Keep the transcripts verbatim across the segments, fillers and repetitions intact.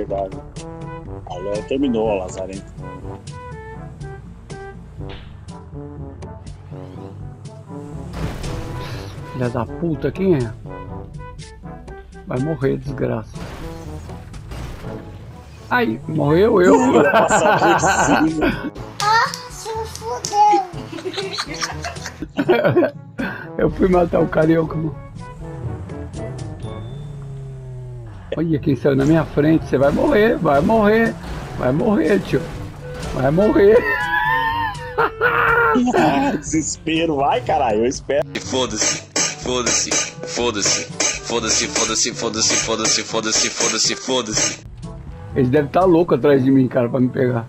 pegar. Alô, terminou, ó, Lazarento. Filha da puta, quem é? Vai morrer, desgraça. Ai, morreu eu. Passar por cima. Ah, se fudeu. Eu fui matar o carioca, mano. Olha quem saiu na minha frente. Você vai morrer, vai morrer. Vai morrer, tio. Vai morrer. Desespero, vai, caralho, eu espero. Foda-se, foda-se, foda-se, foda-se, foda-se, foda-se, foda-se, foda-se, foda-se, foda-se. Eles devem estar loucos atrás de mim, cara, pra me pegar.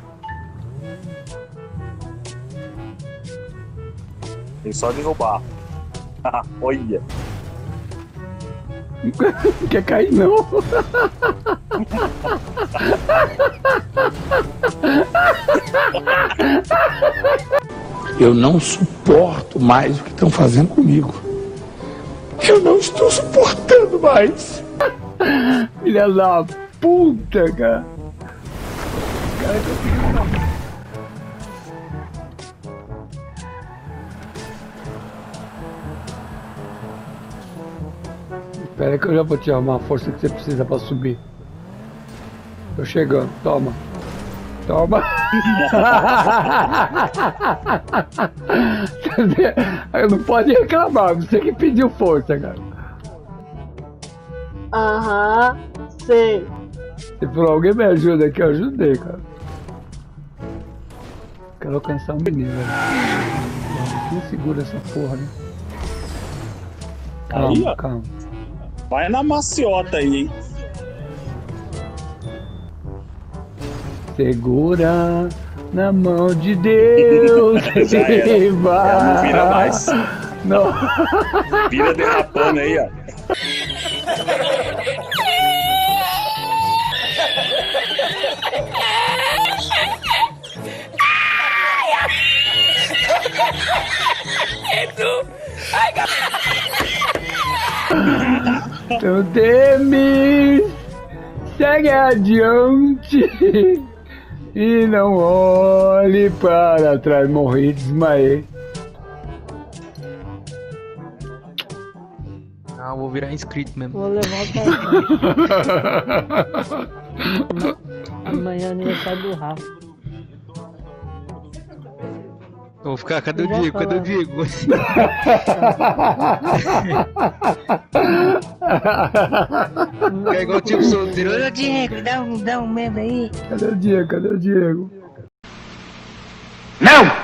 Tem só derrubar. Olha. Não quer cair, não. Eu não suporto mais o que estão fazendo comigo. Eu não estou suportando mais. Filha da puta, cara. Cara, espera aí que eu já vou te arrumar a força que você precisa pra subir. Tô chegando, toma. Toma. Não pode reclamar, você que pediu força, cara. Aham, sei. Se for alguém me ajuda aqui, eu ajudei, cara. Quero alcançar um menino, velho. Quem segura essa porra, né? Calma, Aí, ó. calma. Vai na maciota aí, hein? Segura na mão de Deus. Já era. E vai. Ela não vira mais. Não. Vira derrapando aí, ó. Não temes, segue adiante e não olhe para trás. Morri, desmaiei. Ah, vou virar inscrito mesmo. Vou levar o cartão. Amanhã é aniversário do Rafa. Vou ficar, cadê o Já Diego? Cadê o falando. Diego? É igual tipo solteiro. Ô Diego, dá um, dá um meme aí. Cadê o Diego? Cadê o Diego? Não!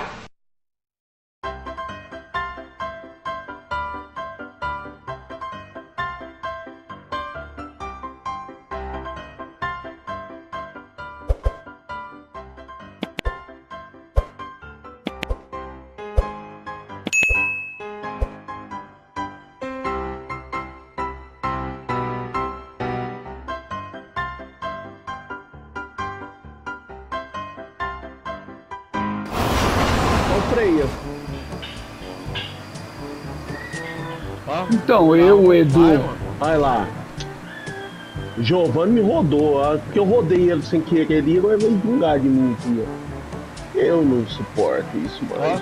Freia. Então, eu, o Edu. Vai lá. Giovanni me rodou, ó, porque eu rodei ele sem querer ali, agora vai vingar de mim aqui, ó. Eu não suporto isso mais.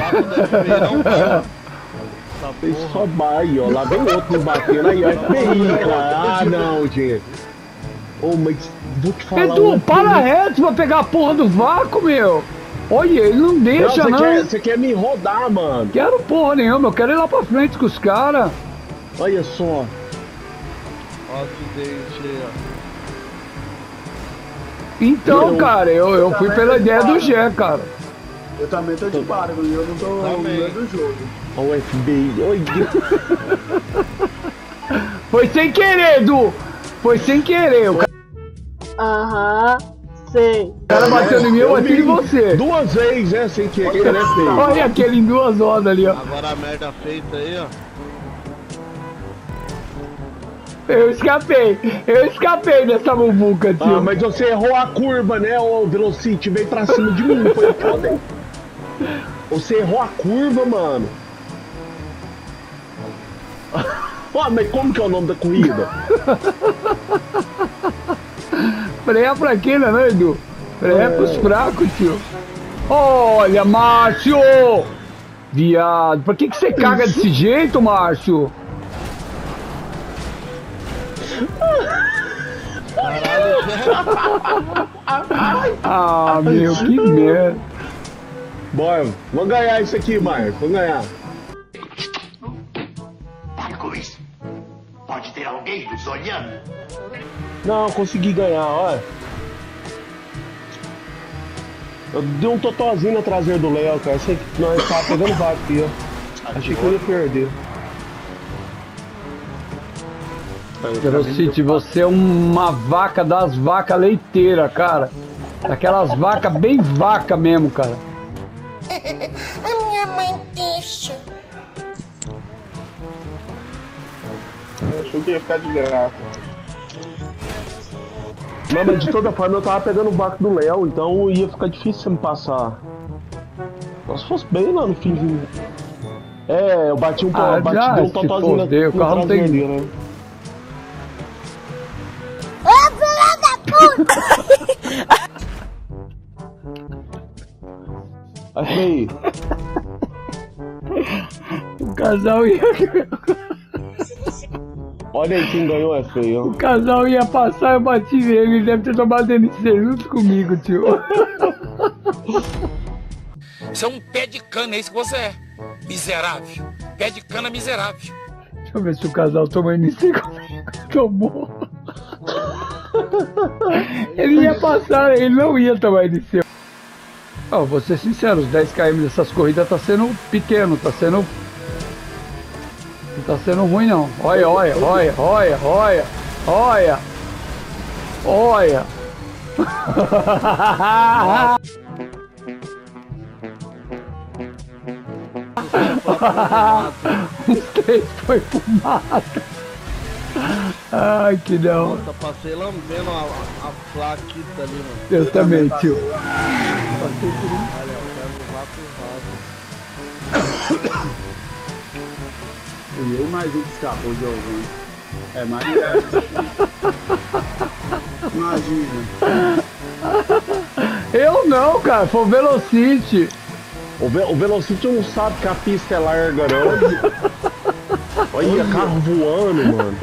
Fez só baile, ó. Lá vem outro me batendo aí, ó. F B I, cara. Ah, não, gente. Ô, oh, mas vou te falar. Edu, uma para coisa. reto pra pegar a porra do vácuo, meu. Olha, ele não deixa, Não, não. você quer, você quer me rodar, mano. Quero porra nenhuma, eu quero ir lá pra frente com os caras. Olha só. Ó, acidente, ó. Então, Eu- cara, eu, eu fui pela ideia do Gé, cara. Eu também tô de barco e eu não tô Também. vendo o jogo. Ó o F B I. Oi, Foi sem querer, Edu. Foi sem querer. O Aham, sei. cara bateu em mim, eu bati em você. duas vezes, né? Sem querer, né, feio? Olha aquele em duas rodas ali, ó. Agora a merda feita aí, ó. Eu escapei. Eu escapei dessa muvuca, tio. Ah, mas você errou a curva, né, ô Velocity? Veio pra cima de mim, foi foda, hein? Você errou a curva, mano. Ó, mas como que é o nome da corrida? freia pra quê, né, Edu? Freia é pros fracos, tio. Olha, Márcio! Viado, por que que você caga desse jeito, Márcio? Ah, meu, que merda. Bora, vamos ganhar isso aqui, Marcos. Vamos ganhar. Pare com isso. Pode ter alguém nos olhando. Não, consegui ganhar, olha. Eu dei um totozinho na traseira do Léo, cara. Achei que nós tava pegando vaca aqui, ó. Achei que eu ia perder. Velocity, você é uma vaca das vacas leiteiras, cara. Aquelas vacas bem vaca mesmo, cara. A minha mãe deixa. Eu achei que ia ficar de graça. Não, mas de toda forma eu tava pegando o vácuo do Léo, então ia ficar difícil você me passar. Só se fosse bem lá no fim. É, eu bati um, Ah, bati já, dei um se totozinho na, foder, o na carro não tem- traseira, né? Ô, filha da puta! Aí, O casal ia, olha aí quem ganhou é feio, o ó. casal ia passar, eu bati nele. Ele deve ter tomado N C junto comigo, tio. Você é um pé de cana, é isso que você é. Miserável. Pé de cana miserável. Deixa eu ver se o casal tomou N C comigo. Tomou. Ele ia passar, ele não ia tomar N C. Ó, vou ser sincero, os dez quilômetros dessas corridas tá sendo pequeno, tá sendo... Não tá sendo ruim não. Olha, olha, olha, olha, olha, olha. Olha. Os três foi fumado. Ai, que não. Nossa, passei lambendo a, a, a plaquita ali, mano. Eu também, tio. Passei por um. Olha, eu quero levar pro rato. Fui eu mais um que escapou de alguém. É mais. Imagina. Eu não, cara, foi o Velocity. O, Ve o Velocity não sabe que a pista é larga, não. Olha, carro voando, mano.